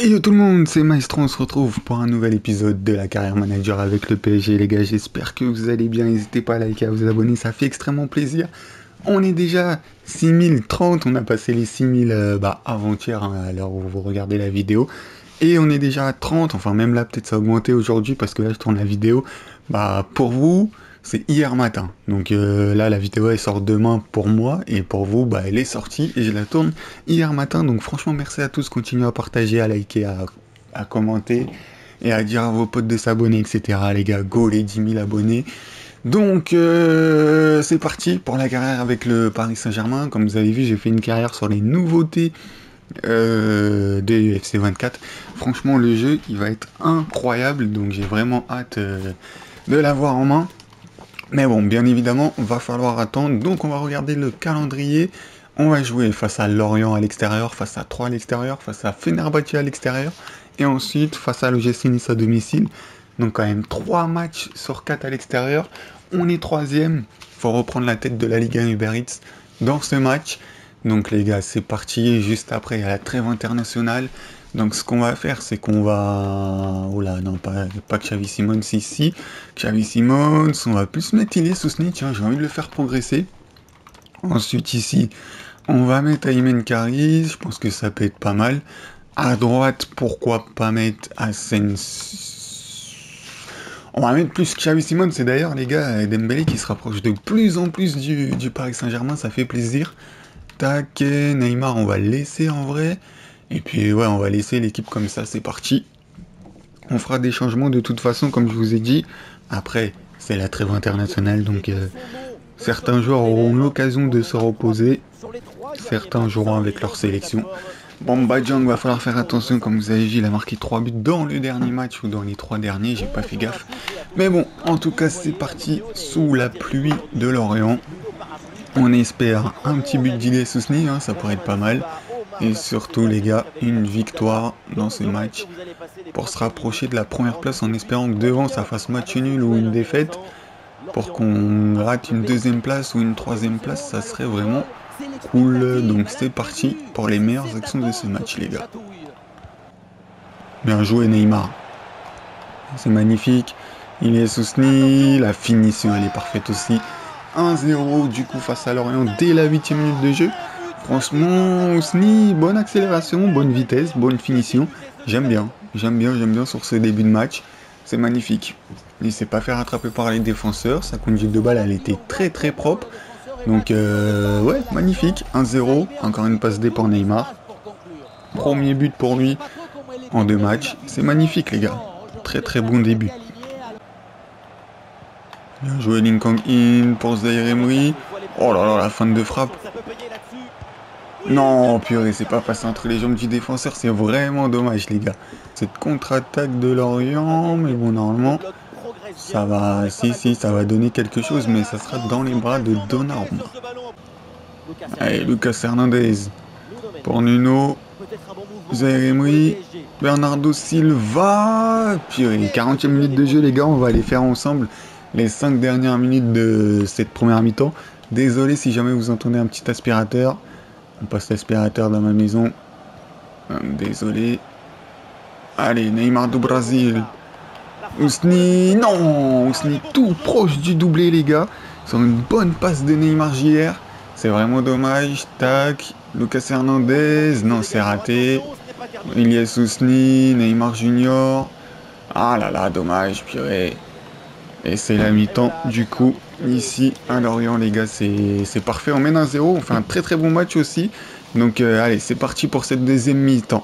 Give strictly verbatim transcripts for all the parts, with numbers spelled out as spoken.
Et yo tout le monde, c'est Maestro, on se retrouve pour un nouvel épisode de la carrière manager avec le P S G les gars, j'espère que vous allez bien, n'hésitez pas à liker, à vous abonner, ça fait extrêmement plaisir. On est déjà six mille trente, on a passé les six mille euh, bah, avant-hier hein, à l'heure où vous regardez la vidéo. Et on est déjà à trente, enfin même là peut-être ça a augmenté aujourd'hui parce que là je tourne la vidéo. Bah pour vous, c'est hier matin. Donc euh, là la vidéo elle sort demain pour moi et pour vous bah elle est sortie et je la tourne hier matin. Donc franchement merci à tous, continuez à partager, à liker, à, à commenter et à dire à vos potes de s'abonner et cetera. Les gars, go les dix mille abonnés. Donc euh, c'est parti pour la carrière avec le Paris Saint-Germain. Comme vous avez vu, j'ai fait une carrière sur les nouveautés euh, de F C vingt-quatre. Franchement le jeu il va être incroyable, donc j'ai vraiment hâte euh, de l'avoir en main. Mais bon, bien évidemment, va falloir attendre. Donc on va regarder le calendrier. On va jouer face à Lorient à l'extérieur, face à Troyes à l'extérieur, face à Fenerbahçe à l'extérieur, et ensuite face à l'O G C Nice à domicile. Donc quand même trois matchs sur quatre à l'extérieur. On est troisième. Faut reprendre la tête de la Ligue un Uber Eats dans ce match. Donc les gars, c'est parti. Juste après, il y a la trêve internationale. Donc ce qu'on va faire, c'est qu'on va... Oh là, non, pas, pas Xavi Simons ici. Xavi Simons, on va plus mettre Ilias Sousni. Tiens, j'ai envie de le faire progresser. Ensuite ici, on va mettre Aymen Karis. Je pense que ça peut être pas mal. À droite, pourquoi pas mettre Asens. On va mettre plus Xavi Simons. C'est d'ailleurs, les gars, Dembélé qui se rapproche de plus en plus du, du Paris Saint-Germain. Ça fait plaisir. Tac, Neymar, on va le laisser en vrai. Et puis ouais, on va laisser l'équipe comme ça, c'est parti. On fera des changements de toute façon, comme je vous ai dit. Après, c'est la trêve internationale, donc euh, certains joueurs auront l'occasion de se reposer. Certains joueront avec leur sélection. Bamba Dieng, va falloir faire attention, comme vous avez vu, il a marqué trois buts dans le dernier match ou dans les trois derniers, j'ai pas fait gaffe. Mais bon, en tout cas, c'est parti sous la pluie de Lorient. On espère un petit but d'Ilias Sousni, hein, ça pourrait être pas mal. Et surtout les gars, une victoire dans ce match pour se rapprocher de la première place en espérant que devant ça fasse match nul ou une défaite. Pour qu'on rate une deuxième place ou une troisième place, ça serait vraiment cool. Donc c'est parti pour les meilleures actions de ce match les gars. Bien joué Neymar. C'est magnifique. Ilias Sousni, la finition elle est parfaite aussi. un zéro du coup face à Lorient dès la huitième minute de jeu. Franchement, Ousni, bonne accélération, bonne vitesse, bonne finition. J'aime bien, j'aime bien, j'aime bien sur ce début de match. C'est magnifique. Il ne s'est pas fait rattraper par les défenseurs. Sa conduite de balle, elle était très très propre. Donc, euh, ouais, magnifique. un zéro, encore une passe D pour Neymar. Premier but pour lui en deux matchs. C'est magnifique, les gars. Très très bon début. Bien joué Lincoln In pour Zaïre Emery. Oh là là, la fin de frappe. Non, purée, c'est pas passé entre les jambes du défenseur, c'est vraiment dommage, les gars. Cette contre-attaque de Lorient, mais bon, normalement, ça va, si, si, ça va donner quelque chose, mais ça sera dans les bras de Donnarumma. Allez, Lucas Hernandez pour Nuno, Zaïre Emery, Bernardo Silva. Purée, quarantième minute de jeu, les gars, on va aller faire ensemble les cinq dernières minutes de cette première mi-temps. Désolé si jamais vous entendez un petit aspirateur. On passe l'aspirateur dans ma maison. Désolé. Allez, Neymar du Brésil. Ousni. Non, Ousni tout proche du doublé, les gars. Sur une bonne passe de Neymar J R. C'est vraiment dommage. Tac. Lucas Hernandez. Non, c'est raté. Ilias Ousni. Neymar Junior. Ah là là, dommage, purée. Et c'est la mi-temps du coup ici à Lorient les gars, c'est parfait, on mène un zéro, on fait un très très bon match aussi. Donc euh, allez, c'est parti pour cette deuxième mi-temps.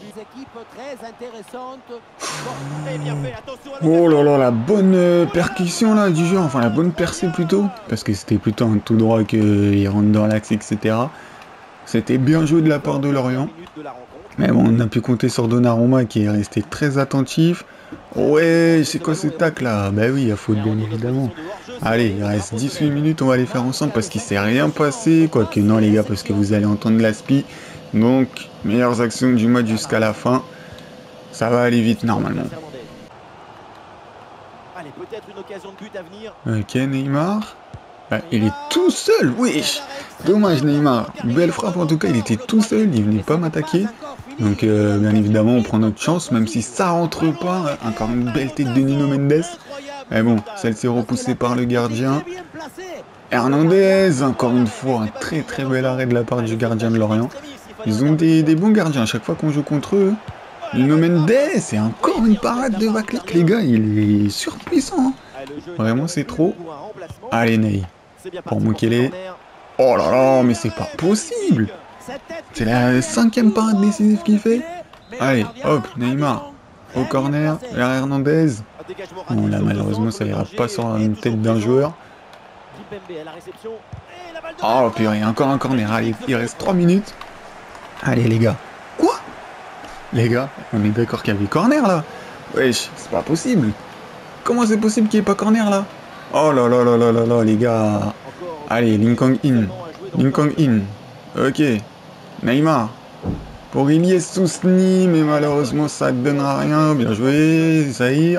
Oh là là, la bonne percussion là du jeu, enfin la bonne percée plutôt. Parce que c'était plutôt un tout droit qu'il rentre dans l'axe, et cetera. C'était bien joué de la part de Lorient. Mais bon, on a pu compter sur Donnarumma qui est resté très attentif. Ouais, c'est quoi ce tac là? Bah oui, il y a faute bien évidemment. Allez, il reste dix-huit minutes, on va les faire ensemble parce qu'il s'est rien passé. Quoique non les gars, parce que vous allez entendre l'aspi. Donc, meilleures actions du match jusqu'à la fin. Ça va aller vite normalement. Ok, Neymar. Ah, il est tout seul, wesh. Dommage Neymar. Belle frappe en tout cas, il était tout seul, il venait pas m'attaquer. Donc euh, bien évidemment on prend notre chance, même si ça rentre pas. Encore une belle tête de Nuno Mendes. Mais bon, celle-ci est repoussée par le gardien. Hernandez, encore une fois, un très très bel arrêt de la part du gardien de Lorient. Ils ont des, des bons gardiens à chaque fois qu'on joue contre eux. Nuno Mendes, c'est encore une parade de Vaclik, les gars, il est surpuissant. Hein. Vraiment, c'est trop. Allez, Ney, pour Mukele. Oh là là, mais c'est pas possible. C'est la cinquième parade décisive qu'il fait. Allez, hop, Neymar, au corner, vers Hernandez. Bon, là, malheureusement, ça ira pas sur une tête d'un joueur. Oh purée, encore un corner. Allez, il reste trois minutes. Allez les gars. Quoi? Les gars, on est d'accord qu'il y avait corner là. Wesh, c'est pas possible. Comment c'est possible qu'il n'y ait pas corner là? Oh là là là là là là les gars. Allez, Lincoln in. Lincoln in. Ok. Neymar. Pour Iliès Sousni, mais malheureusement ça ne donnera rien. Bien joué, Zahir.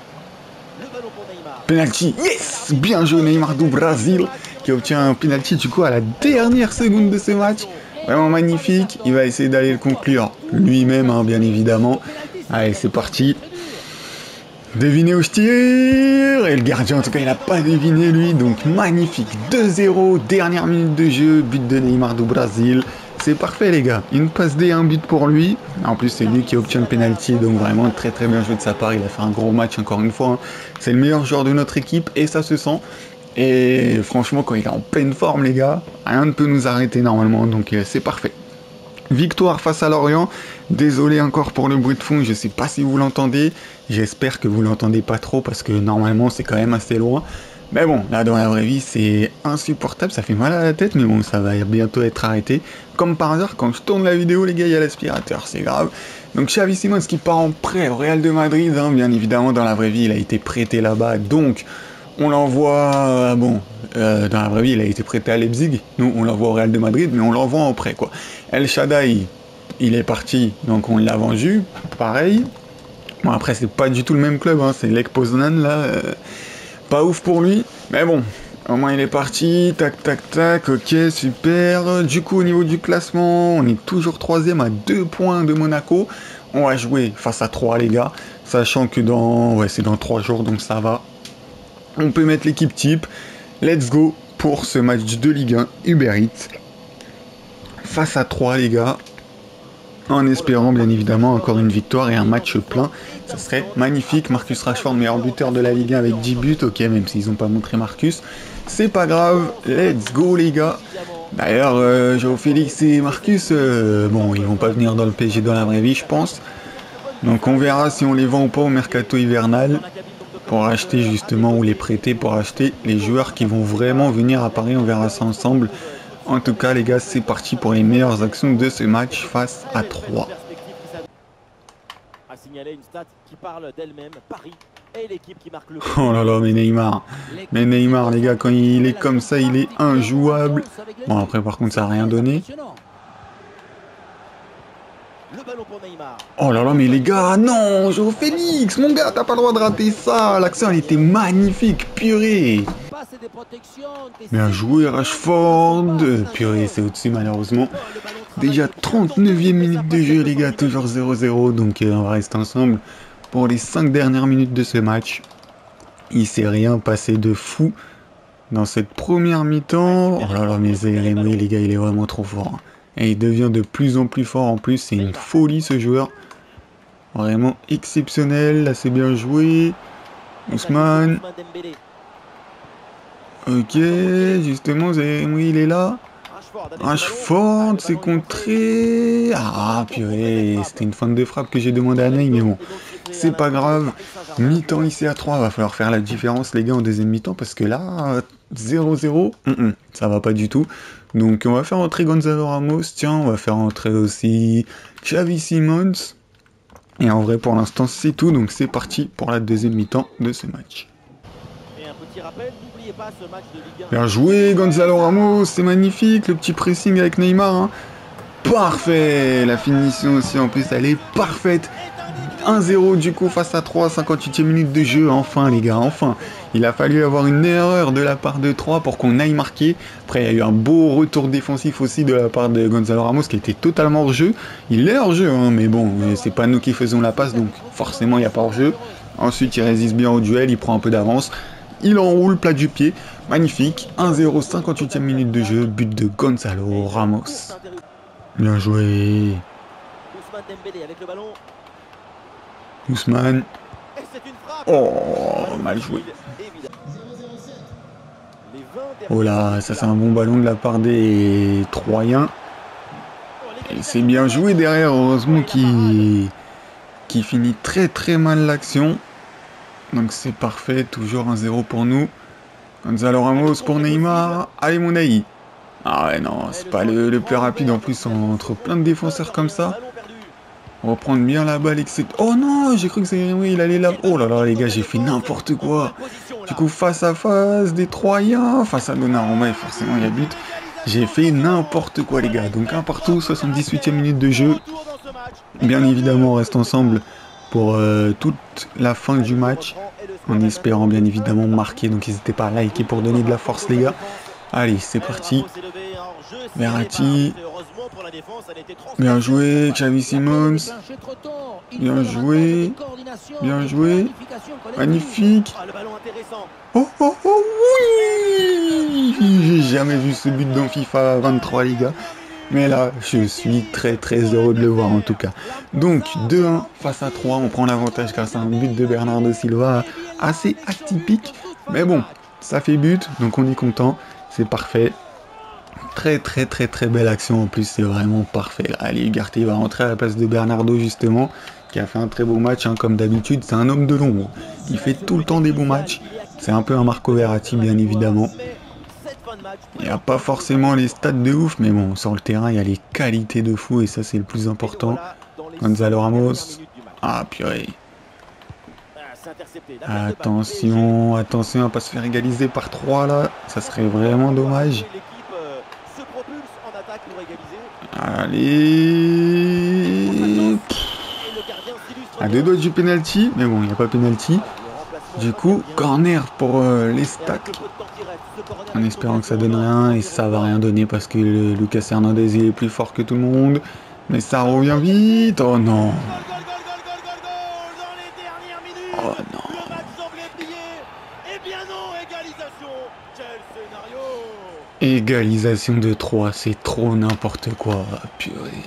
Penalty, yes! Bien joué Neymar du Brésil qui obtient un penalty du coup à la dernière seconde de ce match. Vraiment magnifique. Il va essayer d'aller le conclure lui-même, hein, bien évidemment. Allez, c'est parti. Devinez où je tire. Et le gardien, en tout cas, il n'a pas deviné lui. Donc magnifique. deux zéro, dernière minute de jeu. But de Neymar du Brésil. C'est parfait les gars, une passe D, un but pour lui. En plus c'est lui qui obtient le penalty, donc vraiment très très bien joué de sa part. Il a fait un gros match encore une fois. Hein. C'est le meilleur joueur de notre équipe et ça se sent. Et franchement quand il est en pleine forme les gars, rien ne peut nous arrêter normalement, donc euh, c'est parfait. Victoire face à Lorient. Désolé encore pour le bruit de fond, je sais pas si vous l'entendez. J'espère que vous l'entendez pas trop parce que normalement c'est quand même assez loin. Mais bon, là dans la vraie vie c'est insupportable, ça fait mal à la tête, mais bon ça va bientôt être arrêté. Comme par hasard, quand je tourne la vidéo les gars, il y a l'aspirateur, c'est grave. Donc Xavi Simons qui part en prêt au Real de Madrid, hein, bien évidemment dans la vraie vie il a été prêté là-bas, donc on l'envoie, euh, bon, euh, dans la vraie vie il a été prêté à Leipzig, nous on l'envoie au Real de Madrid, mais on l'envoie en prêt quoi. El Shaddai, il est parti, donc on l'a vendu, pareil. Bon après c'est pas du tout le même club, hein, c'est Lech Poznan là... Euh... Pas ouf pour lui, mais bon, au moins il est parti, tac tac tac, ok, super. Du coup au niveau du classement, on est toujours troisième à deux points de Monaco. On va jouer face à trois les gars, sachant que dans, ouais c'est dans trois jours donc ça va. On peut mettre l'équipe type, let's go pour ce match de Ligue un, Uber Eats. Face à trois les gars, en espérant bien évidemment encore une victoire et un match plein. Ça serait magnifique. Marcus Rashford, meilleur buteur de la Ligue un avec dix buts. Ok, même s'ils n'ont pas montré Marcus. C'est pas grave. Let's go, les gars. D'ailleurs, euh, Joao Félix et Marcus, euh, bon, ils vont pas venir dans le P S G dans la vraie vie, je pense. Donc on verra si on les vend ou pas au mercato hivernal. Pour acheter justement, ou les prêter pour acheter les joueurs qui vont vraiment venir à Paris. On verra ça ensemble. En tout cas, les gars, c'est parti pour les meilleures actions de ce match face à trois. Oh là là, mais Neymar. Mais Neymar, les gars, quand il est comme ça, il est injouable. Bon, après, par contre, ça n'a rien donné. Oh là là, mais les gars, non, Joao Félix, mon gars, t'as pas le droit de rater ça. L'action, elle était magnifique, purée. Bien joué, Rashford. Purée, c'est au-dessus, malheureusement. Déjà trente-neuvième minute de jeu, les gars, toujours zéro zéro. Donc, euh, on va rester ensemble pour les cinq dernières minutes de ce match. Il s'est rien passé de fou dans cette première mi-temps. Oh là là, mais Zaïre Emery, les gars, il est vraiment trop fort. Et il devient de plus en plus fort en plus. C'est une folie, ce joueur. Vraiment exceptionnel. Là, c'est bien joué. Ousmane. Ok, justement, Zaïre Emery, il est là. Rashford, c'est contré. Ah, purée, c'était une feinte de frappe que j'ai demandé à Ney, mais bon, c'est pas grave. Mi-temps ici à trois, va falloir faire la différence, les gars, en deuxième mi-temps, parce que là, zéro zéro, mm -mm, ça va pas du tout. Donc, on va faire entrer Gonzalo Ramos, tiens, on va faire entrer aussi Xavi Simons. Et en vrai, pour l'instant, c'est tout, donc c'est parti pour la deuxième mi-temps de ce match. Bien joué Gonzalo Ramos, c'est magnifique, le petit pressing avec Neymar, hein. Parfait, la finition aussi en plus elle est parfaite. un zéro du coup face à trois, cinquante-huitième minute de jeu. Enfin les gars, enfin. Il a fallu avoir une erreur de la part de trois pour qu'on aille marquer. Après il y a eu un beau retour défensif aussi de la part de Gonzalo Ramos qui était totalement hors jeu. Il est hors jeu hein, mais bon, c'est pas nous qui faisons la passe donc forcément il n'y a pas hors jeu. Ensuite il résiste bien au duel, il prend un peu d'avance. Il enroule plat du pied, magnifique. un zéro, cinquante-huitième minute de jeu, but de Gonzalo Ramos. Bien joué. Ousmane Dembélé avec le ballon. Ousmane. Oh, mal joué. Oh là, ça c'est un bon ballon de la part des Troyens. Et c'est bien joué derrière, heureusement qui qui finit très très mal l'action. Donc c'est parfait, toujours un zéro pour nous. Gonzalo Ramos pour Neymar. Allez mon Naï. Ah ouais non, c'est pas le, le plus rapide en plus entre plein de défenseurs comme ça. Reprendre bien la balle, et cetera. Oh non, j'ai cru que c'est oui, il allait là. Oh là là les gars, j'ai fait n'importe quoi. Du coup face à face des Troyens, face à Donnarumma et forcément il y a but. J'ai fait n'importe quoi les gars. Donc un partout, soixante-dix-huitième minute de jeu. Bien évidemment on reste ensemble pour euh, toute la fin du match. En espérant bien évidemment marquer. Donc n'hésitez pas à liker pour donner de la force les gars. Allez, c'est parti. Verratti. Bien joué, Xavi Simons. Bien joué. Bien joué. Magnifique. Oh oh oh oui. J'ai jamais vu ce but dans FIFA vingt-trois les gars. Mais là, je suis très très heureux de le voir en tout cas. Donc, deux un face à trois, on prend l'avantage grâce à un but de Bernardo Silva assez atypique. Mais bon, ça fait but, donc on est content, c'est parfait. Très très très très belle action en plus, c'est vraiment parfait. Là, allez, Ugarte va rentrer à la place de Bernardo justement, qui a fait un très beau match, hein, comme d'habitude. C'est un homme de l'ombre, il fait tout le temps des bons matchs. C'est un peu un Marco Verratti bien évidemment. Il n'y a pas forcément les stats de ouf, mais bon, sur le terrain, il y a les qualités de fou, et ça, c'est le plus important. Gonzalo Ramos. Ah, purée. Attention, attention à ne pas se faire égaliser par trois, là. Ça serait vraiment dommage. Allez. À deux doigts du penalty, mais bon, il n'y a pas penalty. Du coup, corner pour euh, les stacks. En espérant que ça donne rien, et ça va rien donner parce que le Lucas Hernandez il est plus fort que tout le monde. Mais ça revient vite. Oh non. Oh non. Égalisation de trois, c'est trop n'importe quoi. Purée.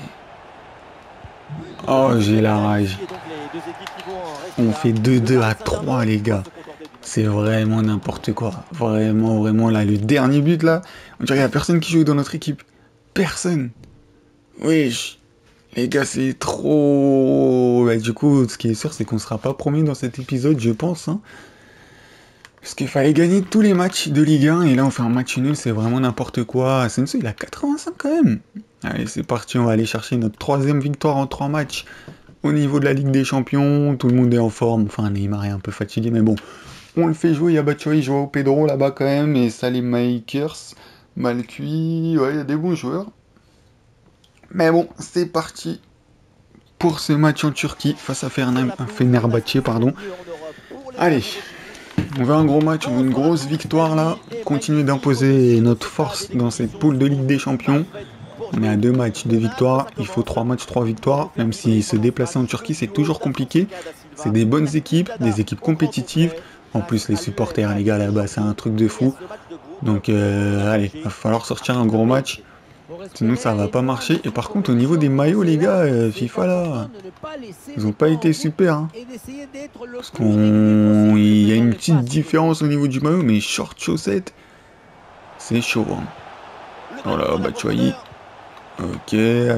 Oh, j'ai la rage. On fait deux deux à trois les gars. C'est vraiment n'importe quoi. Vraiment, vraiment, là, le dernier but, là, on dirait qu'il n'y a personne qui joue dans notre équipe. Personne. Wesh. Les gars, c'est trop... Bah, du coup, ce qui est sûr, c'est qu'on ne sera pas promis dans cet épisode, je pense. Hein. Parce qu'il fallait gagner tous les matchs de Ligue un, et là, on fait un match nul, c'est vraiment n'importe quoi. Asensio, il a quatre-vingt-cinq quand même. Allez, c'est parti, on va aller chercher notre troisième victoire en trois matchs. Au niveau de la Ligue des Champions, tout le monde est en forme. Enfin, Neymar est un peu fatigué, mais bon... On le fait jouer, il y a Batshuayi, Joao Pedro là-bas quand même, et Salim Makers, mal cuit, ouais, il y a des bons joueurs. Mais bon, c'est parti pour ce match en Turquie, face à Fenerbahçe, pardon. Allez, on veut un gros match, on veut une grosse victoire là, continuer d'imposer notre force dans cette poule de Ligue des Champions. On est à deux matchs de victoire, il faut trois matchs, trois victoires, même si se déplacer en Turquie c'est toujours compliqué. C'est des bonnes équipes, des équipes compétitives. En plus, les supporters, les gars, là-bas, c'est un truc de fou. Donc, euh, allez, il va falloir sortir un gros match. Sinon, ça va pas marcher. Et par contre, au niveau des maillots, les gars, euh, FIFA, là, ils ont pas été super. Hein. Parce qu'on... Il y a une petite différence au niveau du maillot, mais short chaussettes, c'est chaud. Hein. Voilà, Batshuayi. Ok,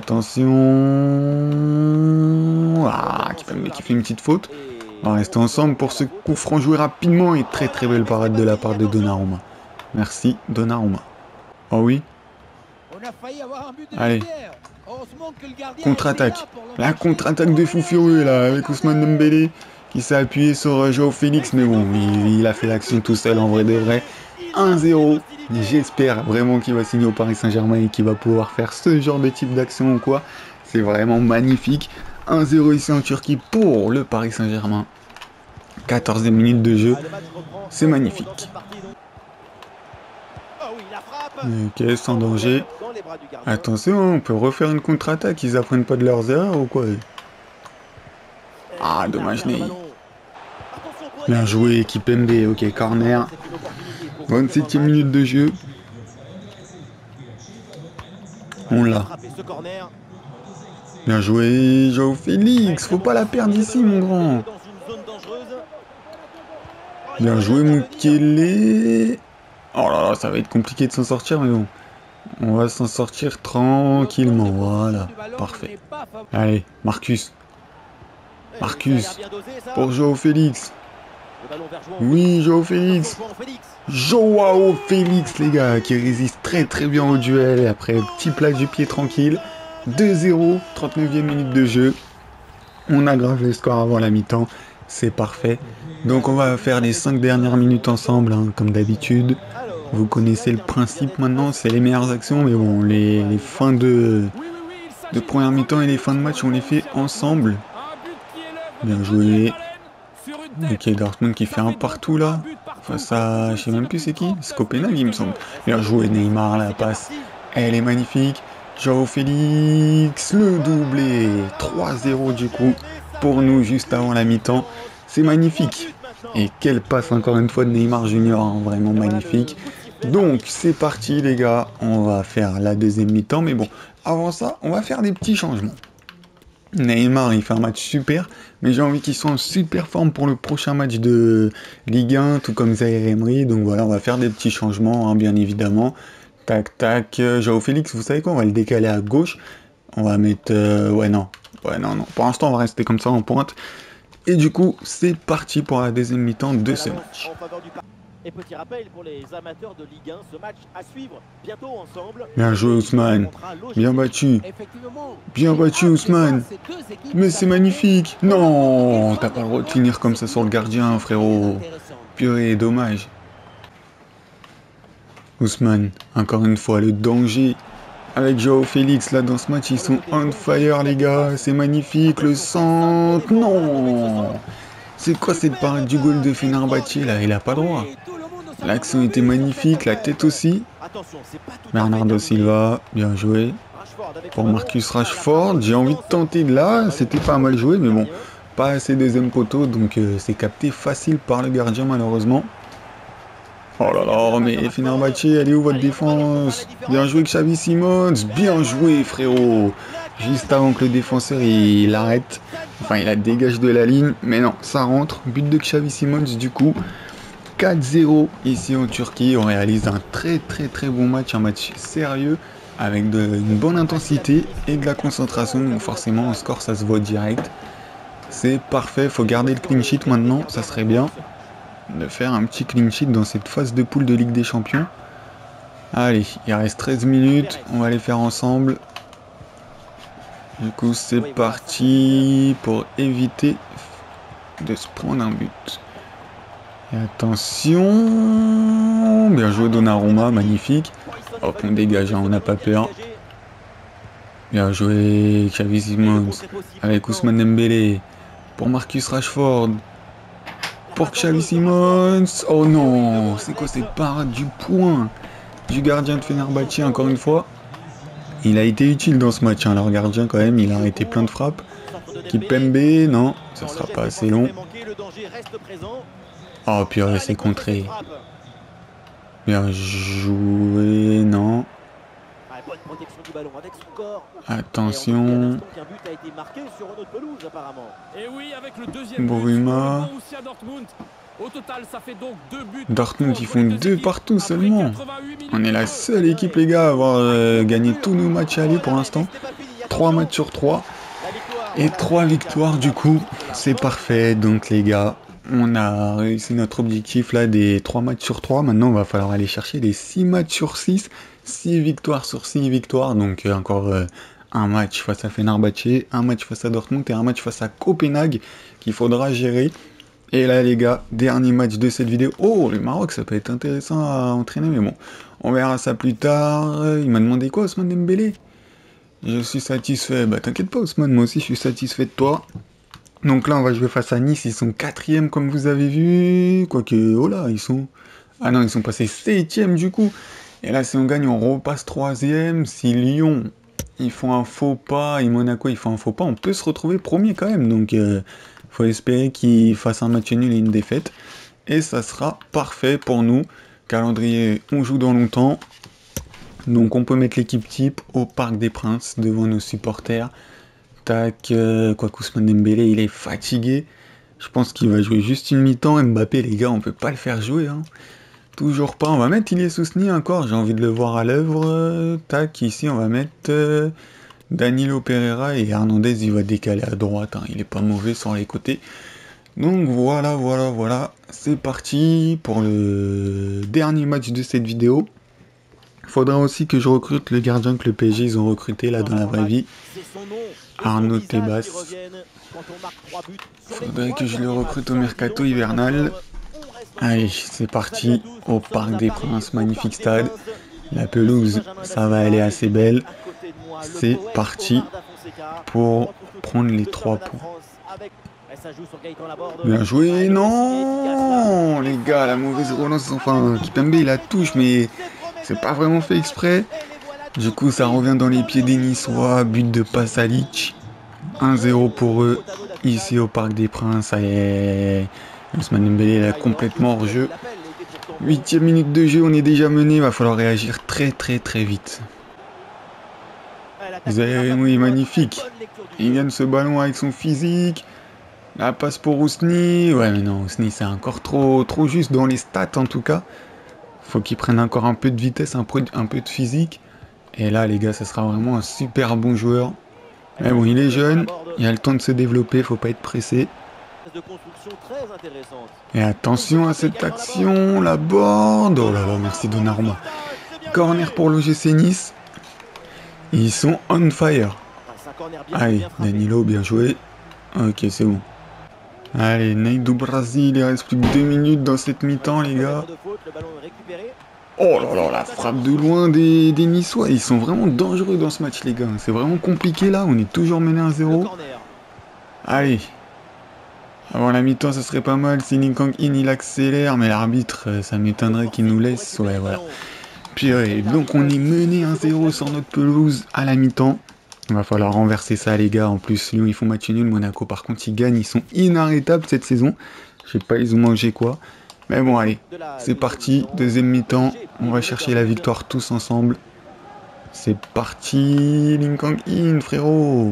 attention. Ah, qui fait, qui fait une petite faute. On va rester ensemble pour ce coup franc joué rapidement et très très belle parade de la part de Donnarumma. Merci Donnarumma. Oh oui. Allez. Contre-attaque. La contre-attaque de fou furieux là avec Ousmane Dembélé qui s'est appuyé sur Joao Félix. Mais bon, il, il a fait l'action tout seul en vrai de vrai. un zéro. J'espère vraiment qu'il va signer au Paris Saint-Germain et qu'il va pouvoir faire ce genre de type d'action ou quoi. C'est vraiment magnifique. un zéro ici en Turquie pour le Paris Saint-Germain. quatorzième minute de jeu. C'est magnifique. Ok, sans danger. Attention, on peut refaire une contre-attaque. Ils apprennent pas de leurs erreurs ou quoi? Ah, dommage, Ney. Bien joué, équipe M B. Ok, corner. vingt-septième minute de jeu. On l'a. Bien joué, Joao Félix. Faut pas la perdre ici, mon grand. Bien joué, Mukele. Oh là là, ça va être compliqué de s'en sortir, mais bon. On va s'en sortir tranquillement. Voilà, parfait. Allez, Marcus. Marcus. Pour Joao Félix. Oui, Joao Félix. Joao Félix, les gars, qui résiste très très bien au duel. Et après, petit plat du pied tranquille. deux zéro, trente-neuvième minute de jeu. On aggrave les scores avant la mi-temps. C'est parfait. Donc on va faire les cinq dernières minutes ensemble, hein, comme d'habitude. Vous connaissez le principe maintenant, c'est les meilleures actions. Mais bon, les, les fins de, de première mi-temps et les fins de match, on les fait ensemble. Bien joué. Ok, Dortmund qui fait un partout là. Face à, je sais même plus c'est qui. C'est Copenhague, il me semble. Bien joué, Neymar, la passe. Elle est magnifique. Joao Félix, le doublé. trois zéro du coup pour nous juste avant la mi-temps. C'est magnifique. Et quelle passe encore une fois de Neymar Junior, hein, vraiment magnifique. Donc c'est parti les gars, on va faire la deuxième mi-temps. Mais bon, avant ça, on va faire des petits changements. Neymar, il fait un match super, mais j'ai envie qu'il soit en super forme pour le prochain match de Ligue un, tout comme Zaïre Emery. Donc voilà, on va faire des petits changements, hein, bien évidemment. Tac, tac. Joao Félix, vous savez quoi? On va le décaler à gauche. On va mettre... Euh, ouais, non. Ouais, non, non. Pour l'instant, on va rester comme ça en pointe. Et du coup, c'est parti pour la deuxième mi-temps de ce match. Et petit rappel pour les amateurs de Ligue un, ce match à suivre bientôt ensemble. Bien joué Ousmane, bien battu, bien battu Ousmane, mais c'est magnifique. Non, t'as pas le droit de finir comme ça sur le gardien frérot, purée, dommage. Ousmane, encore une fois le danger avec Joao Félix là dans ce match, ils sont on fire les gars, c'est magnifique, le centre, non. C'est quoi cette parade du goal de Fenerbahçe là, il a pas droit. L'action était magnifique, la tête aussi. Bernardo Silva, bien joué. Pour Marcus Rashford, j'ai envie de tenter de là, c'était pas mal joué, mais bon, pas assez deuxième poteau, donc euh, c'est capté facile par le gardien malheureusement. Oh là là, mais Fenerbahçe, elle est où votre défense? Bien joué Xavi Simons, bien joué frérot. Juste avant que le défenseur il arrête, enfin il la dégage de la ligne, mais non, ça rentre. But de Xavi Simons du coup. quatre zéro ici en Turquie, on réalise un très très très bon match, un match sérieux avec de, une bonne intensité et de la concentration, donc forcément au score ça se voit direct. C'est parfait, faut garder le clean sheet maintenant, ça serait bien de faire un petit clean sheet dans cette phase de poule de Ligue des Champions. Allez, il reste treize minutes, on va les faire ensemble. Du coup c'est parti pour éviter de se prendre un but. Et attention, bien joué Donnarumma, magnifique. Hop, on dégage, hein, on n'a pas peur. Bien joué Xavi Simons avec Ousmane Dembélé. Pour Marcus Rashford. Pour Xavi Simons. Oh non, c'est quoi cette parade du point du gardien de Fenerbahçe encore une fois. Il a été utile dans ce match, hein, leur gardien quand même, il a arrêté plein de frappes. Kipembe, non, ça sera pas assez long. Oh purée, c'est contré. Bien joué, non. Attention. Bruma. Dortmund, ils font deux partout seulement. On est la seule équipe, les gars, à avoir euh, gagné tous nos matchs à aller pour l'instant. trois matchs sur trois. Et trois victoires, du coup. C'est parfait. Donc, les gars, on a réussi notre objectif là des trois matchs sur trois. Maintenant, il va falloir aller chercher les six matchs sur six. six victoires sur six victoires. Donc, euh, encore euh, un match face à Fenerbahçe, un match face à Dortmund et un match face à Copenhague qu'il faudra gérer. Et là les gars, dernier match de cette vidéo. Oh, le Maroc, ça peut être intéressant à entraîner, mais bon, on verra ça plus tard. Il m'a demandé quoi, Ousmane Dembélé? Je suis satisfait. Bah t'inquiète pas Ousmane, moi aussi je suis satisfait de toi. Donc là on va jouer face à Nice, ils sont quatrième comme vous avez vu. Quoique, oh là, ils sont... Ah non, ils sont passés septième du coup. Et là si on gagne, on repasse troisième. Si Lyon, ils font un faux pas, et Monaco, ils font un faux pas, on peut se retrouver premier quand même. Donc euh, faut espérer qu'ils fassent un match nul et une défaite. Et ça sera parfait pour nous. Calendrier, on joue dans longtemps. Donc on peut mettre l'équipe type au Parc des Princes devant nos supporters. Tac, euh, quoi qu'Ousmane Dembélé il est fatigué. Je pense qu'il va jouer juste une mi-temps. Mbappé les gars on peut pas le faire jouer. Hein. Toujours pas. On va mettre Ilie Sousni encore. J'ai envie de le voir à l'œuvre. Tac, ici on va mettre euh, Danilo Pereira et Hernandez il va décaler à droite. Hein. Il est pas mauvais sur les côtés. Donc voilà, voilà, voilà. C'est parti pour le dernier match de cette vidéo. Faudra aussi que je recrute le gardien que le P S G ils ont recruté là dans la vraie vie. Arnaud Tebas. Faudrait que je le recrute au mercato hivernal. Allez, c'est parti au Parc des Princes, magnifique stade. La pelouse, ça va aller assez belle. C'est parti pour prendre les trois points. Bien joué, non les gars, la mauvaise relance, enfin, Kimpembe il la touche, mais c'est pas vraiment fait exprès. Du coup, ça revient dans les pieds des Niçois, but de Pasalic. un zéro pour eux, ici au Parc des Princes. Allez, Ousmane Dembélé est complètement hors jeu. Huitième minute de jeu, on est déjà mené, il va falloir réagir très très très vite. Vous avez, oui, magnifique. Il gagne ce ballon avec son physique. La passe pour Ousni. Ouais, mais non, Ousni, c'est encore trop, trop juste dans les stats en tout cas. Faut qu'il prenne encore un peu de vitesse, un peu, un peu de physique. Et là, les gars, ça sera vraiment un super bon joueur. Mais bon, il est jeune, il a le temps de se développer, faut pas être pressé. Et attention à cette action, la board. Oh là là, merci Donnarumma. Corner pour l'O G C Nice. Ils sont on fire. Allez, Danilo, bien joué. Ok, c'est bon. Allez, Ney do Brasil, il reste plus que deux minutes dans cette mi-temps, les gars. Oh là là, la frappe de loin des, des Niçois. Ils sont vraiment dangereux dans ce match, les gars. C'est vraiment compliqué là, on est toujours mené un zéro. Allez. Avant la mi-temps, ça serait pas mal si Lee Kang-in il accélère, mais l'arbitre, ça m'étonnerait qu'il nous laisse. Ouais, voilà. Puis, ouais, donc on est mené un zéro sur notre pelouse à la mi-temps. Il va falloir renverser ça, les gars. En plus, Lyon, ils font match nul. Monaco, par contre, ils gagnent. Ils sont inarrêtables cette saison. Je sais pas, ils ont mangé quoi. Mais bon, allez, c'est parti. Deuxième mi-temps. On va chercher la victoire tous ensemble. C'est parti. Lee Kang-in, frérot.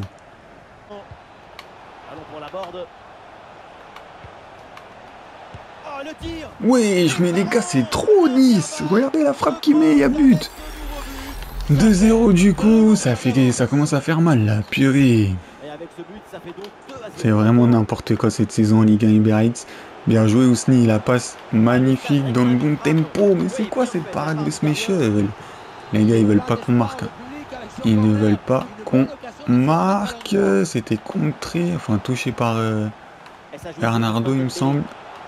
Ouais, mais les gars, c'est trop Nice. Regardez la frappe qu'il met, il y a but. deux zéro du coup, ça fait, ça commence à faire mal là, purée. C'est vraiment n'importe quoi cette saison en Ligue un Uber Eats. Bien joué Ousni, la passe magnifique dans le bon tempo. Mais c'est quoi cette parade de Schmeichel? Les gars, ils veulent pas qu'on marque. Ils ne veulent pas qu'on marque. C'était contré, enfin touché par euh, Bernardo, il me semble.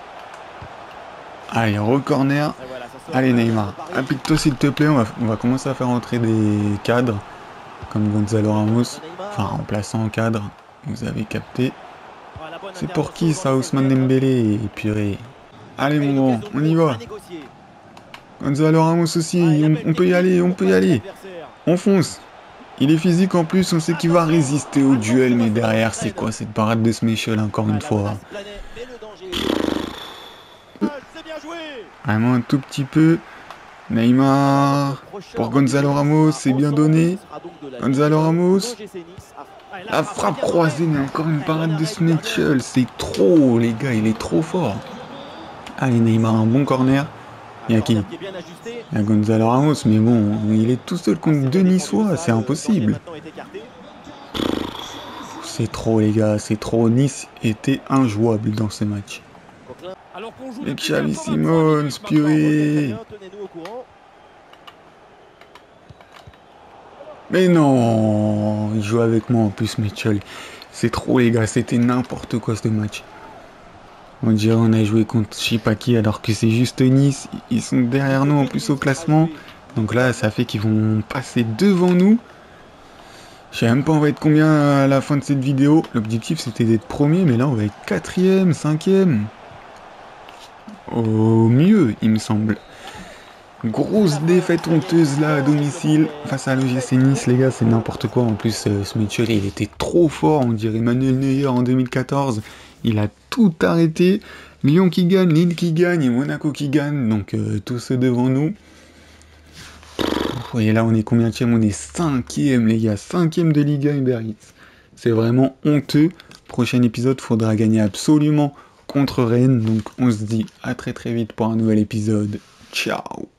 Allez, re-corner. Allez Neymar, applique-toi s'il te plaît, on va, on va commencer à faire entrer des cadres comme Gonzalo Ramos, enfin remplaçant en cadre, vous avez capté. C'est pour qui ça, Ousmane Dembélé, purée. Allez mon grand, on y va. Gonzalo Ramos aussi, on, on peut y aller, on peut y aller. On fonce. Il est physique en plus, on sait qu'il va résister au duel, mais derrière c'est quoi cette parade de Schmeichel encore une fois. Vraiment un tout petit peu. Neymar pour Gonzalo Ramos, c'est bien donné. Gonzalo Ramos. La frappe croisée, mais encore une parade de Schmeichel. C'est trop, les gars, il est trop fort. Allez, Neymar, un bon corner. Il y a qui? Il y a Gonzalo Ramos, mais bon, il est tout seul contre deux Niçois, c'est impossible. C'est trop, les gars, c'est trop. Nice était injouable dans ce match. Et Xavi Simons, purée. Mais non, il joue avec moi en plus, Mitchell. C'est trop, les gars, c'était n'importe quoi ce match. On dirait on a joué contre je sais pas qui alors que c'est juste Nice. Ils sont derrière nous en plus au classement. Donc là, ça fait qu'ils vont passer devant nous. Je Je sais même pas on va être combien à la fin de cette vidéo. L'objectif c'était d'être premier, mais là on va être quatrième, cinquième. Au mieux, il me semble. Grosse défaite honteuse là à domicile face à l'O G C Nice, les gars, c'est n'importe quoi. En plus, euh, ce Mitchell, il était trop fort, on dirait Manuel Neuer en deux mille quatorze. Il a tout arrêté. Lyon qui gagne, Lille qui gagne et Monaco qui gagne. Donc euh, tous ceux devant nous. Et là, on est combienième? On est cinquième, les gars. Cinquième de Liga Uber Eats. C'est vraiment honteux. Prochain épisode, faudra gagner absolument contre Rennes. Donc on se dit à très très vite pour un nouvel épisode. Ciao.